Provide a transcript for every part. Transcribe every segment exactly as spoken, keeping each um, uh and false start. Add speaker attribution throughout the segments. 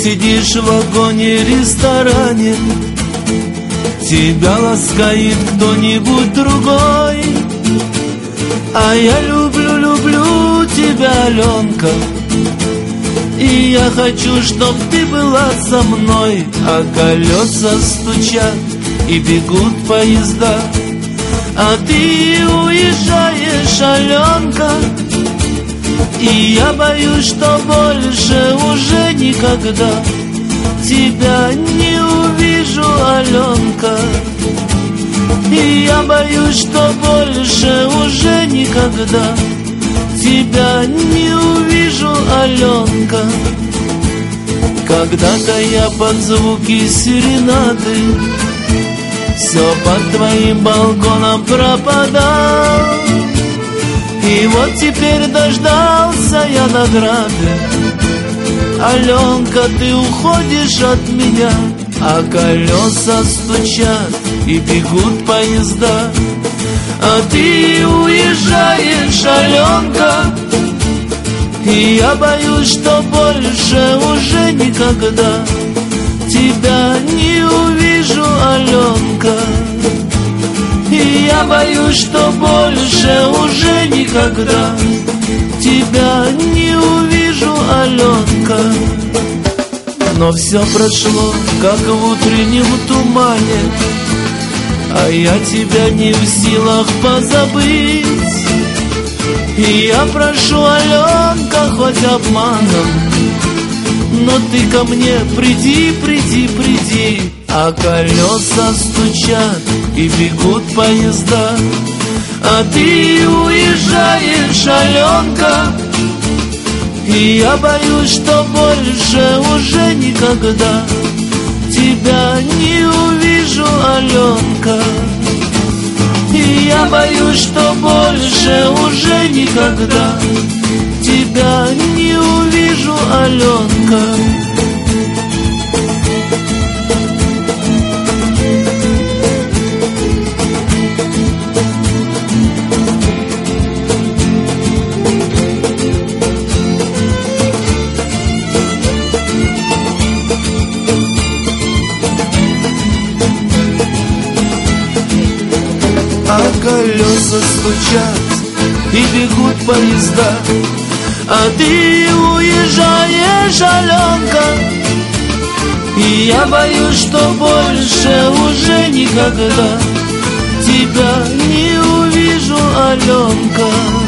Speaker 1: сидишь в вагоне-ресторане, тебя ласкает кто-нибудь другой. А я люблю, люблю тебя, Аленка, и я хочу, чтоб ты была со мной. А колеса стучат и бегут поезда, а ты уезжаешь, Аленка. И я боюсь, что больше уже никогда тебя не увижу, Аленка. И я боюсь, что больше уже никогда тебя не увижу, Аленка. Когда-то я под звуки серенады все под твоим балконом пропадал, и вот теперь дождался я награды. Аленка, ты уходишь от меня, а колеса стучат и бегут поезда, а ты уезжаешь, Аленка. И я боюсь, что больше уже никогда тебя не увижу, Аленка. И я боюсь, что больше уже никогда тебя не увижу, Аленка. Но все прошло, как в утреннем тумане, а я тебя не в силах позабыть. И я прошу, Аленка, хоть обманом, но ты ко мне приди, приди, приди. А колеса стучат и бегут поезда, а ты уезжаешь, Аленка. И я боюсь, что больше уже никогда тебя не увижу, Аленка. И я боюсь, что больше уже никогда тебя не увижу, Аленка. А колеса стучат и бегут поезда, а ты уезжаешь, Аленка. И я боюсь, что больше уже никогда тебя не увижу, Аленка.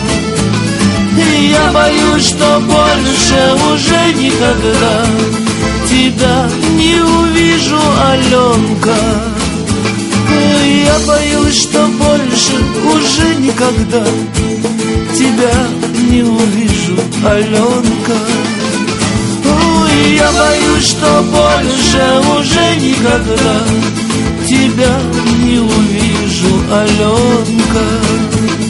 Speaker 1: И я боюсь, что больше уже никогда тебя не увижу, Аленка. Я боюсь, что больше уже никогда тебя не увижу, Аленка. Ой, я боюсь, что больше уже никогда тебя не увижу, Аленка.